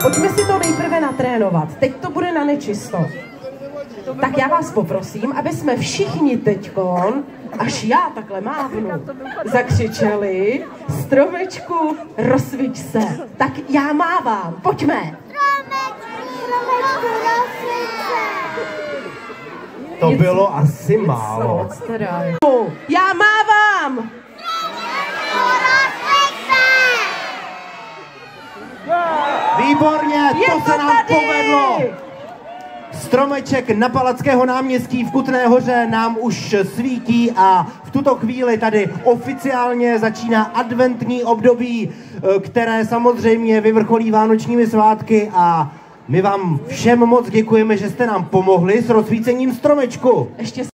Pojďme si to nejprve natrénovat. Teď to bude na nečisto. Tak já vás poprosím, aby jsme všichni teďkon, až já takhle mávnu, zakřičeli: stromečku, rozsviť se. Tak já mávám, pojďme. Stromečku, rozsviť se. To bylo asi málo. Moc, teda. Já mávám. Výborně, Je to se nám tady! povedlo. Stromeček na Palackého náměstí v Kutné Hoře nám už svítí a v tuto chvíli tady oficiálně začíná adventní období, které samozřejmě vyvrcholí vánočními svátky, a my vám všem moc děkujeme, že jste nám pomohli s rozsvícením stromečku. Ještě